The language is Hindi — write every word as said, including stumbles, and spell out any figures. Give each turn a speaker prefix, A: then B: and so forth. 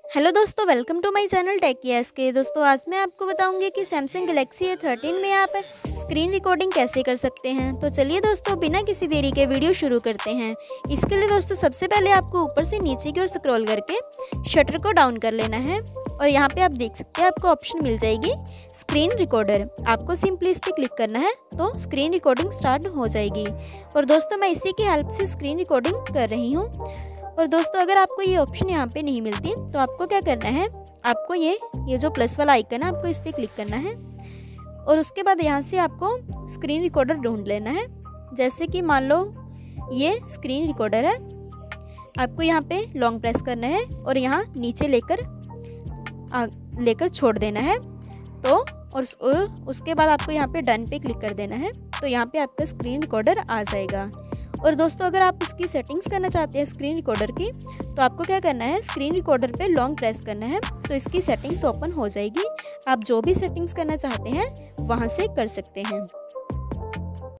A: हेलो दोस्तों, welcome to my channel tech K. दोस्तों आज मैं आपको बताऊंगी कि सैमसंग गैलेक्सी ए थर्टीन में आप स्क्रीन रिकॉर्डिंग कैसे कर सकते हैं। तो चलिए दोस्तों, बिना किसी देरी के वीडियो शुरू करते हैं। इसके लिए दोस्तों सबसे पहले आपको ऊपर से नीचे की ओर स्क्रॉल करके शटर को डाउन कर लेना है और यहाँ पे आप देख सकते हैं आपको ऑप्शन मिल जाएगी स्क्रीन रिकॉर्डर। आपको सिंपली इस पर क्लिक करना है तो स्क्रीन रिकॉर्डिंग स्टार्ट हो जाएगी। और दोस्तों मैं इसी की हेल्प से स्क्रीन रिकॉर्डिंग कर रही हूँ। और दोस्तों अगर आपको ये ऑप्शन यहाँ पे नहीं मिलती तो आपको क्या करना है, आपको ये ये जो प्लस वाला आइकन है आपको इस पर क्लिक करना है और उसके बाद यहाँ से आपको स्क्रीन रिकॉर्डर ढूंढ लेना है। जैसे कि मान लो ये स्क्रीन रिकॉर्डर है, आपको यहाँ पे लॉन्ग प्रेस करना है और यहाँ नीचे लेकर लेकर छोड़ देना है। तो और, उस, और उसके बाद आपको यहाँ पे डन पे क्लिक कर देना है तो यहाँ पे आपका स्क्रीन रिकॉर्डर आ जाएगा। और दोस्तों अगर आप इसकी सेटिंग्स करना चाहते हैं स्क्रीन रिकॉर्डर की तो आपको क्या करना है, स्क्रीन रिकॉर्डर पे लॉन्ग प्रेस करना है तो इसकी सेटिंग्स ओपन हो जाएगी। आप जो भी सेटिंग्स करना चाहते हैं वहाँ से कर सकते हैं।